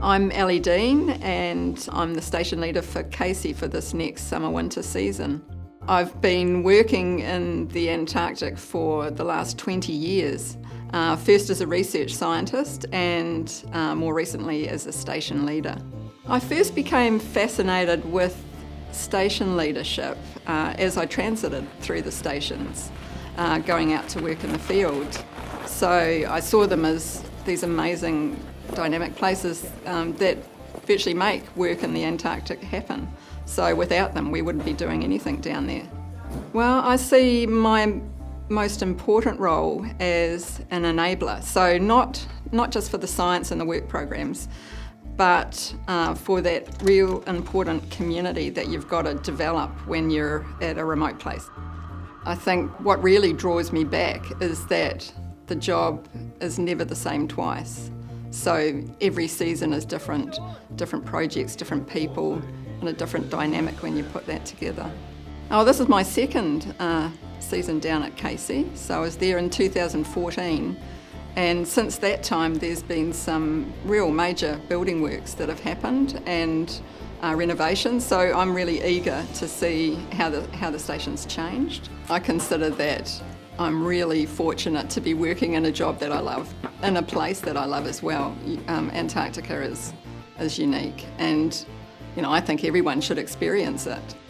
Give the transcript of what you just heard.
I'm Ellie Dean and I'm the station leader for Casey for this next summer-winter season. I've been working in the Antarctic for the last 20 years, first as a research scientist and more recently as a station leader. I first became fascinated with station leadership as I transited through the stations, going out to work in the field. So I saw them as these amazing dynamic places that virtually make work in the Antarctic happen. So without them we wouldn't be doing anything down there. Well, I see my most important role as an enabler, so not just for the science and the work programs, but for that real important community that you've got to develop when you're at a remote place. I think what really draws me back is that the job is never the same twice. So every season is different projects, different people, and a different dynamic when you put that together. Oh, this is my second season down at Casey. So I was there in 2014, and since that time there's been some real major building works that have happened and renovations, so I'm really eager to see how the station's changed. I consider that I'm really fortunate to be working in a job that I love, in a place that I love as well. Antarctica is unique, and I think everyone should experience it.